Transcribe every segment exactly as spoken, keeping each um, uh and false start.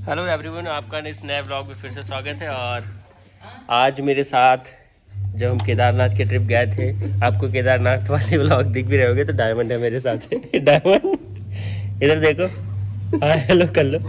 Hello everyone, आपका इस नए व्लॉग में फिर से स्वागत है। और आज मेरे साथ जब हम केदारनाथ के ट्रिप गए थे, आपको केदारनाथ वाले व्लॉग दिख भी रहे होंगे, तो डायमंड है मेरे साथ है। डायमंड इधर देखो, हाँ हेलो कर लो।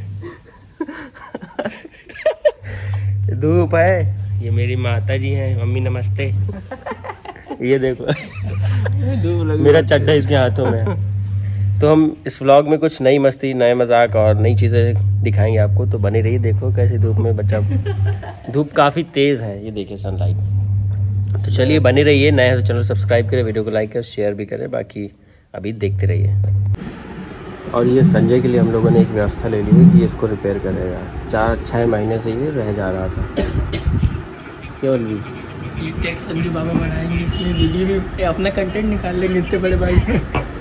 धूप है, ये मेरी माता जी हैं। मम्मी नमस्ते। ये देखो मेरा चड्ढा इसके हाथों में है। तो हम इस व्लॉग में कुछ नई मस्ती, नए मजाक और नई चीज़ें दिखाएंगे आपको, तो बने रहिए। देखो कैसे धूप में बच्चा, धूप काफ़ी तेज़ है, ये देखिए सनलाइट। तो चलिए बने रहिए। नए हैं तो चैनल सब्सक्राइब करें, वीडियो को लाइक करें, शेयर भी करें, बाकी अभी देखते रहिए। और ये संजय के लिए हम लोगों ने एक व्यवस्था ले ली है कि इसको रिपेयर करेगा। चार छः महीने से ये रह जा रहा था। केवल भी टेक संजू बाबा बनाएंगे, इसमें वीडियो में अपना कंटेंट निकाल लेंगे इतने बड़े भाई।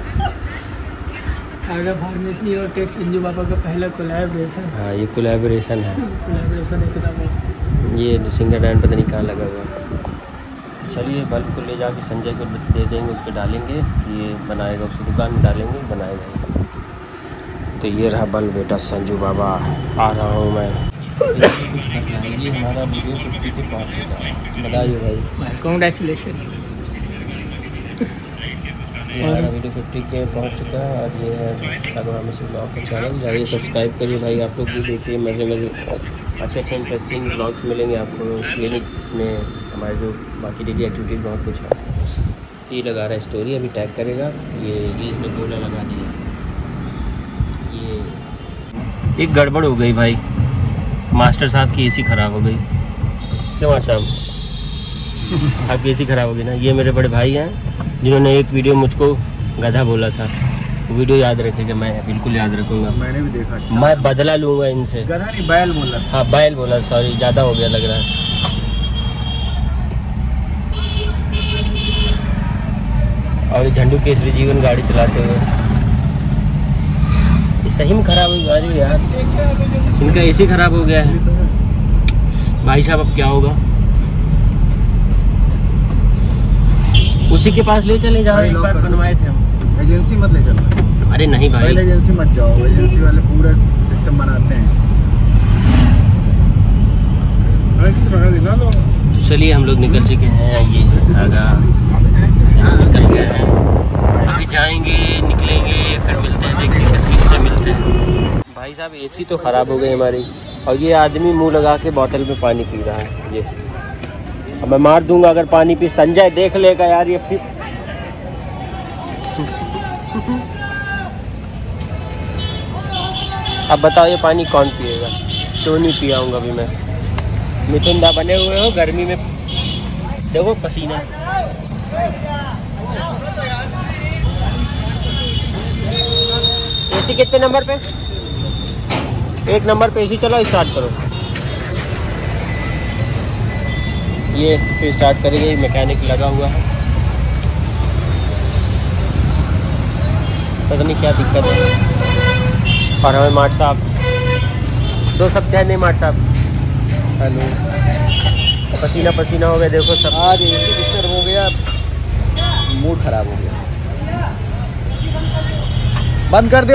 कागा फार्मेसी और टेक संजू बाबा का पहला कोलैबोरेशन। हाँ, ये कोलैबोरेशन है। कोलैबोरेशन है किताब। ये सिंगर डैंड पता नहीं कहाँ लगा हुआ। चलिए बल्ब को ले जाके संजय को दे देंगे, उसके डालेंगे, ये बनाएगा, उसकी दुकान में डालेंगे, बनाएगा। तो ये रहा बल्ब बेटा संजू बाबा, आ रहा हूँ मैं। ये हमारा वीडियो फिफ्टी के पहुँच चुका है, बताइए भाई। कॉन्ग्रेचुलेशन। ये हमारा वीडियो फिफ्टी के पहुँच चुका है। और ये है अगर से ब्लॉग का चैनल, जाइए सब्सक्राइब करिए भाई। आप लोग भी देखिए, मज़े मज़े अच्छे अच्छे इंटरेस्टिंग ब्लॉग्स मिलेंगे आपको। क्लिनिक्स में हमारे जो बाकी डेली एक्टिविटीज़ बहुत कुछ है। तो ये लगा रहा है स्टोरी, अभी टैग करेगा। ये ये इसने गोला लगा दिया। ये एक गड़बड़ हो गई भाई, मास्टर साहब की एसी ख़राब हो गई। क्यों मास्टर साहब, आपकी एसी ख़राब हो गई ना। ये मेरे बड़े भाई हैं जिन्होंने एक वीडियो मुझको गधा बोला था। वो वीडियो याद रखेगा, मैं बिल्कुल याद रखूँगा। मैंने भी देखा। अच्छा। मैं बदला लूँगा इनसे। गधा नहीं, बैल बोला। हाँ बैल बोला, सॉरी, ज़्यादा हो गया लग रहा है। और ये झंडू केसरी जीवन गाड़ी चलाते हुए सही में ख़राब हुई गाड़ी यार। इनका एसी ख़राब हो गया है भाई साहब, अब क्या होगा। उसी के पास ले चले जहाँ एक बार बनवाए थे हम। एजेंसी मत ले चलना। अरे नहीं भाई, पहले एजेंसी मत जाओ, एजेंसी वाले पूरा सिस्टम बनाते हैं। चलिए हम लोग निकल चुके हैं, ये आगा निकल गए हैं। अभी जाएंगे, निकलेंगे, फिर मिलते हैं, देखते हैं किस किस से मिलते हैं। भाई साहब एसी तो ख़राब हो गई हमारी, और ये आदमी मुंह लगा के बोतल में पानी पी रहा है। ये अब मैं मार दूंगा अगर पानी पी, संजय देख लेगा यार ये फिर। अब बताओ ये पानी कौन पिएगा। तो नहीं पियाऊंगा अभी मैं। मिथुंदा बने हुए हो गर्मी में, देखो पसीना। एसी कितने नंबर पे? एक नंबर पे एसी चलाओ, स्टार्ट करो। ये फिर स्टार्ट करेंगे, मैकेनिक लगा हुआ है, पता नहीं क्या दिक्कत है। और हमें मार्ट साहब दो सब ध्यान नहीं, मार्ट साहब हेलो, पसीना पसीना हो गया देखो सब। आज एसी डिस्टर्ब हो गया, मूड खराब हो गया। बंद कर दो,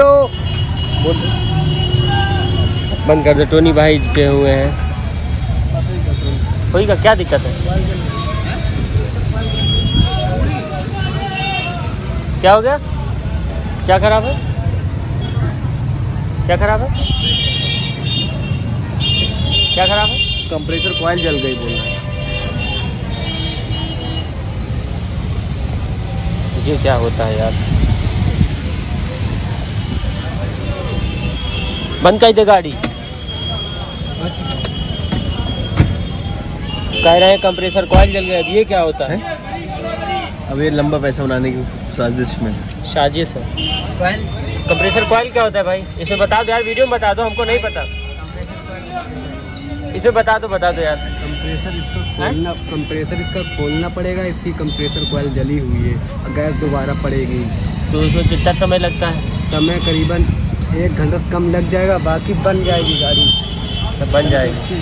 बंद कर दो। टोनी भाई पे हुए हैं, कोई का क्या दिक्कत है? क्या हो गया? क्या खराब है? क्या खराब है? क्या खराब है? कंप्रेसर कॉइल जल गई बोल रहा है। ये क्या होता है यार? बंद कर दे गाड़ी। कह रहे हैं कंप्रेसर कॉइल जल गया। ये क्या होता है? अब ये लंबा पैसा बनाने की साजिश में साजिश है। कंप्रेसर कॉइल क्या होता है भाई? इसमें बता दो यार, वीडियो में बता दो, हमको नहीं पता। इसमें बता दो, बता दो यार। कंप्रेसर इसका खोलना, कंप्रेसर इसका खोलना पड़ेगा। इसकी कंप्रेसर कॉइल जली हुई है, गैस दोबारा पड़ेगी। तो उसमें कितना समय लगता है? समय करीबन एक घंटा से कम लग जाएगा, बाकी बन जाएगी गाड़ी। तो बन जाएगी,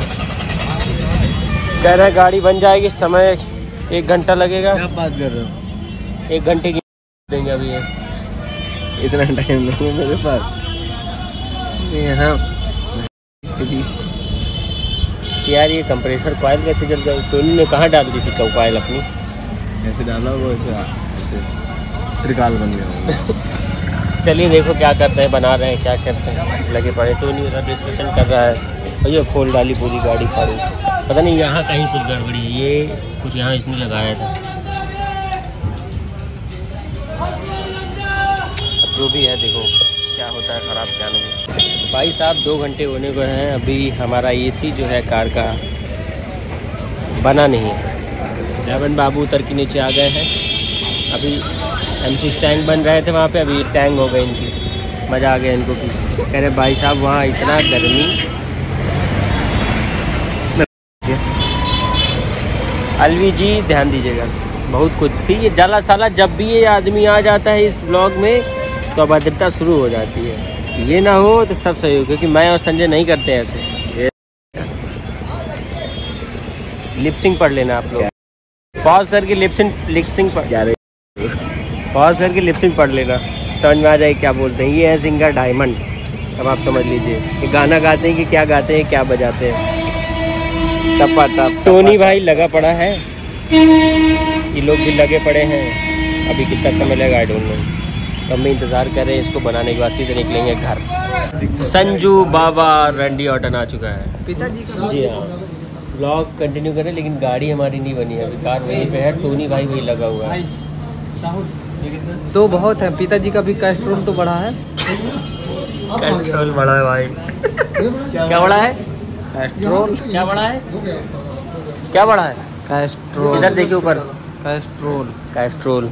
कह रहे हैं गाड़ी बन जाएगी, समय एक घंटा लगेगा। क्या बात कर रहे हो? एक घंटे की देंगे अभी ये। इतना टाइम नहीं है मेरे पास। यहाँ नमस्ते जी। कि यार ये कंप्रेसर कॉइल कैसे जल गई? टोनी ने कहाँ डाल दी थी कॉइल अपनी? ऐसे डाला वो ऐसे ऐसे त्रिकाल बन गया। चलिए देखो क्या करते हैं, बना रहे हैं, क्या करते हैं, लगे पड़े। टोनी उधर रजिस्ट्रेशन कर रहा है और ये खोल डाली पूरी गाड़ी फाड़ी। पता नहीं यहाँ कहीं कुछ गड़बड़ी है, ये कुछ यहाँ इसने लगाया था। अब जो भी है देखो क्या होता है, ख़राब क्या नहीं। भाई साहब दो घंटे होने को हैं, अभी हमारा एसी जो है कार का बना नहीं है। देवन बाबू उतर के नीचे आ गए हैं। अभी एमसी टैंक बन रहे थे वहाँ पे, अभी टैंक हो गए इनकी। मज़ा आ गया इनको कि कह रहे भाई साहब वहाँ इतना गर्मी। अलवी जी ध्यान दीजिएगा बहुत कुछ। फिर ये जाला साला जब भी ये आदमी आ जाता है इस ब्लॉग में तो अभद्रता शुरू हो जाती है। ये ना हो तो सब सही हो, क्योंकि मैं और संजय नहीं करते ऐसे। लिपसिंग पढ़ लेना आप लोग, पॉज करके लिपसिंग लिपसिंग पढ़ पॉज करके लिपसिंग पढ़ लेना, समझ में आ जाए क्या बोलते हैं। ये है सिंगर डायमंड। अब आप समझ लीजिए कि गाना गाते हैं कि क्या गाते हैं, क्या बजाते हैं। टपा टप। टोनी भाई लगा पड़ा है, ये लोग भी लगे पड़े हैं। अभी कितना समय लगेगा आई डोंट नो। तो हम इंतज़ार कर रहे हैं इसको बनाने के बाद सीधे निकलेंगे घर। संजू बाबा रंडी ऑटन आ चुका है पिताजी का। जी हाँ, ब्लॉग कंटिन्यू करें, लेकिन गाड़ी हमारी नहीं बनी है अभी। कार वहीं पे है, टोनी भाई वही लगा हुआ है। तो बहुत है, पिताजी का भी कैस्ट्रोल तो बढ़ा है। कैस्ट्रोल बड़ा है भाई। क्या बड़ा है? कैस्ट्रोल क्या बड़ा है? क्या बड़ा है? कैस्ट्रोल इधर देखिए ऊपर। कैस्ट्रोल कैस्ट्रोल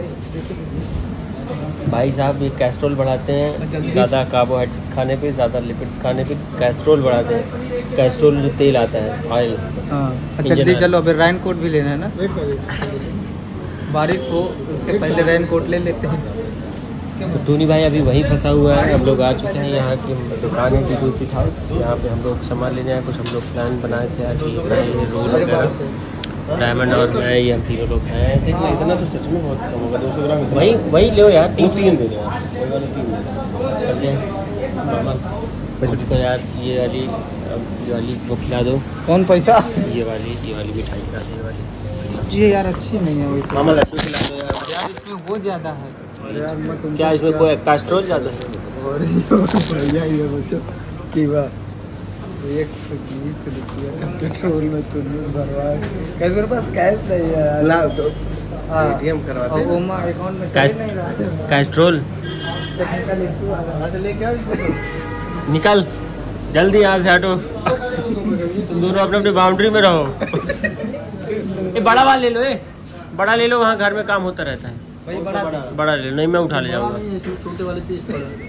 भाई साहब ये कैस्ट्रोल बढ़ाते हैं, ज़्यादा कार्बोहाइड्रेट्स खाने पे, ज़्यादा लिपिड्स खाने पे कैस्ट्रोल बढ़ाते हैं। कैस्ट्रोल जो तेल आता है, ऑयल। हाँ जल्दी चलो, अभी रेन कोट भी लेना है ना। बारिश हो उससे पहले रेन कोट ले लेते हैं। तो टोनी भाई अभी वहीं फंसा हुआ है। हम लोग आ चुके हैं, यहाँ की दुकान है दूसरी हाउस, यहाँ पे हम लोग सामान लेने आए। कुछ हम लोग प्लान बनाए थे आज ये रोल वगैरह। डायमंड और मैं, ये हम तीनों लोग हैं। इतना तो सच में बहुत कम होगा, दो सौ ग्राम। वही वही लो यार, तीन तीन दे रहे हैं, समझे मामा। मुझको यार ये वाली ये वाली वो खिला दो। कौन पैसा? ये वाली ये वाली मिठाई खिला दो, ये वाली। ये यार अच्छी नहीं है वैसे। मामा लड्डू खिला दो यार। यार इसमें वो ज़्यादा है। यार मैं तुम क्या इसमें कोई कैस्ट्रोल ज़्यादा है? भैया ये बच्चों की बात एक सौ बीस रुपया पेट्रोल में तुमने भरवाया। कैसे मेरे पास कैश नहीं है यार। ला तो हाँ एटीएम करवाते हैं। ओमा अकाउंट में कैश नहीं रहा है। कैस्ट्रोल टेक्निकल इशू आ रहा है। वहाँ से लेके आओ इसको। निकल जल्दी यहाँ से हटो। तुम दोनों अपने अपनी बाउंड्री में रहो। ये बड़ा वाला ले लो, ये बड़ा ले लो, वहाँ घर में काम होता रहता है। भाई बड़ा बड़ा ले लो। नहीं मैं उठा ले जाऊँगा। छोटे वाले पीस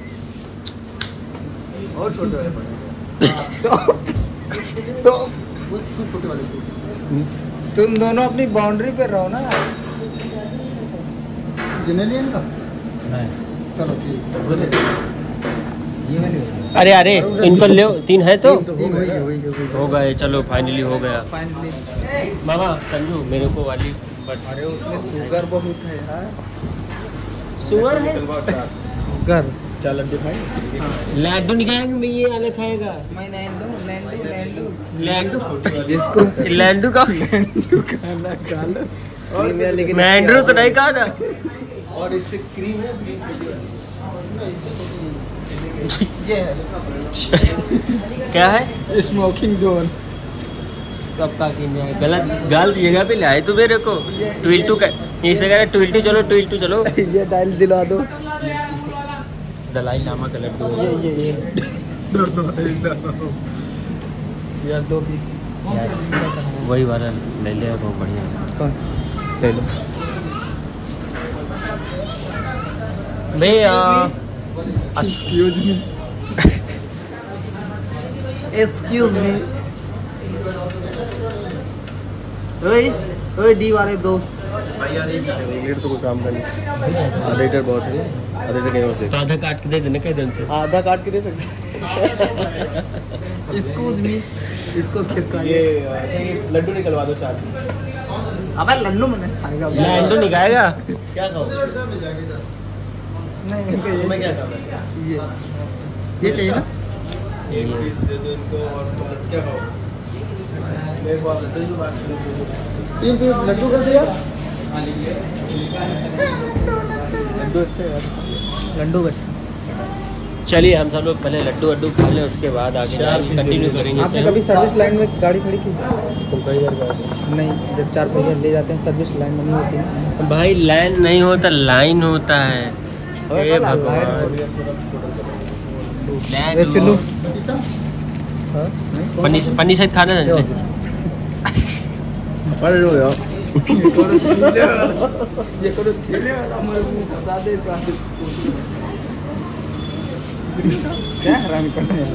और छोटे वाले पड़े। तो छोटे वाले तुम दोनों अपनी बाउंड्री पे रहो ना। जिनेलियन का चलो ठीक है। अरे अरे इनको ले तीन है तो हो गई हो गई हो गए। चलो फाइनली हो गया। फाइनली मामा संजू मेरे को वाली बट अरे उसमें शुगर बहुत है यार। शुगर है। शुगर चार लड्डू खाए। लड्डू नहीं खाएंगे, मैं ये वाले खाएगा। मैं लैंडू लैंडू लैंडू लैंडू जिसको लैंडू का खाना खा लो। लेकिन मैंड्रू तो नहीं खा ना। और इससे क्रीम है, ये है क्या है? Smoking zone. तो अब क्या कीजिए, गलत गलत जगह पे लाए तू मेरे को। ट्विल्टू का इसे कह रहे ट्विल्टू चलो ट्विल्टू चलो। ये डायल दिला दो। दलाई लामा का लड्डू ये ये ये यार दो पीस यार वही वाला ले लिया, बहुत बढ़िया। कौन ले लो भैया। एक्सक्यूज मी एक्सक्यूज मी ओए ओए डी वाले दोस्त भाई यार एक लीटर तो कोई काम का नहीं। आधा लीटर बहुत है, आधा लीटर कहीं और दे। तो आधा काट के दे देना कह दिन से। आधा काट के दे सकते। एक्सक्यूज मी इसको खिसका ये अच्छा ये लड्डू निकलवा दो चार। अबे लड्डू मैंने खाएगा लड्डू नहीं खाएगा। क्या खाओ? नहीं तुम्हें क्या खाना है? ये ये चाहिए ना। एक पीस दे दो इनको और तुम क्या खाओ? एक बात दो ही बात करो। तीन पीस लड्डू कर दिया? लड्डू अच्छे यार, लड्डू का। चलिए हम सब लोग पहले लड्डू वड्डू खा लें, उसके बाद आगे जाएंगे, कंटिन्यू करेंगे। आपने कभी सर्विस लाइन में गाड़ी खड़ी की? तुम कई बार गए? नहीं, जब चार पहिया ले जाते हैं सर्विस लाइन में नहीं होती है। भाई लाइन नहीं होता, लाइन होता है। हे भगवान, ए चुल्लू, पन्नी से पन्नी से खाना है। अरे लो यार, ये करो छीले वाला हमारे मुंह फंसा दे। क्या हैरान करना यार।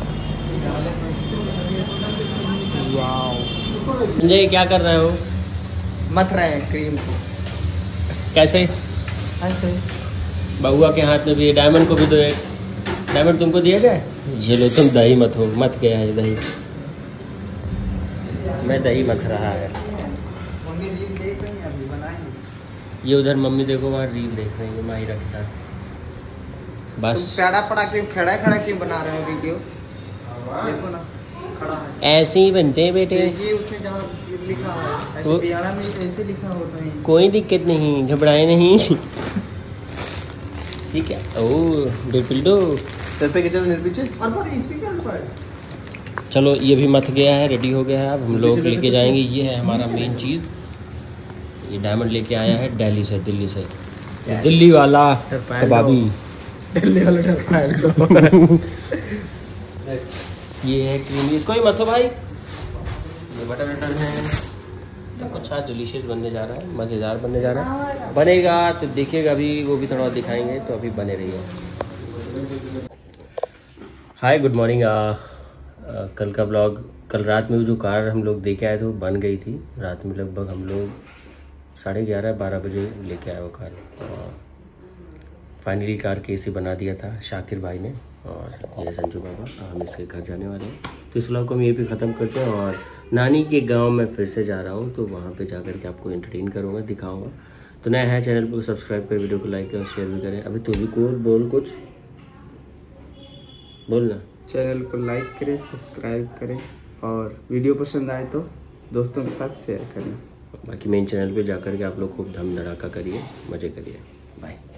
वाओ, संजय क्या कर रहे हो? मत रहे हैं क्रीम को। कैसे? ऐसे बहुआ के हाथ में भी है, डायमंड को भी दो एक। डायमंड तुमको दिया क्या? झेलो तुम, दही मत हो, मत गया है दही। मैं दही मत रहा है। मम्मी रील देख रही हैं, अभी बनाएंगे। ये उधर मम्मी देखो वहाँ रील देख रही है माहिरा के साथ। बस तुम पैड़ा पड़ा क्यों, खड़ा खड़ा क्यों बना रहे हो वीडियो? देखो ना, खड़ा है। ऐसे ही बनते हैं बेटे। देखिए उसने जहाँ लिखा है, ऐसे वो- बिहारा में तो ऐसे लिखा होता है। कोई दिक्कत नहीं, घबराए नहीं। ठीक है। ओ डिपिल्डो, सर पे चलो निर्पीछे और पर स्पीकर पर। चलो ये भी मथ गया है, रेडी हो गया है। अब हम लोग लेके जाएंगे, ये है हमारा मेन चीज़। ये डायमंड लेके आया है दिल्ली से, दिल्ली से, दिल्ली वाला कबाबी। दिल्ली वाला डर पाए। ये है क्रीमी, इसको ही मथो भाई। ये बटर वटर है, सब कुछ आज डिलीशियस बनने जा रहा है, मज़ेदार बनने जा रहा है। बनेगा तो देखिएगा, अभी वो भी थोड़ा दिखाएंगे, तो अभी बने रहिए। Hi good morning. कल का ब्लॉग, कल रात में जो कार हम लोग देके आए थे वो बन गई थी। रात में लगभग हम लोग साढ़े ग्यारह बारह बजे लेके आए वो कार, और फाइनली कार के एसी बना दिया था शाकिर भाई ने। और ये संजू बाबा, हम इसके घर जाने वाले हैं। तो इस व्लॉग को हम यहीं पे ख़त्म करते हैं, और नानी के गांव में फिर से जा रहा हूँ, तो वहाँ पे जाकर के आपको एंटरटेन करूँगा, दिखाऊँगा। तो नया है चैनल को सब्सक्राइब कर, वीडियो को लाइक और शेयर भी करें। अभी तू भी को बोल, कुछ बोलना। चैनल को लाइक करें, सब्सक्राइब करें, और वीडियो पसंद आए तो दोस्तों के साथ शेयर करें। बाकी मेन चैनल पे जाकर के आप लोग खूब धम धड़ाका करिए, मज़े करिए। बाय।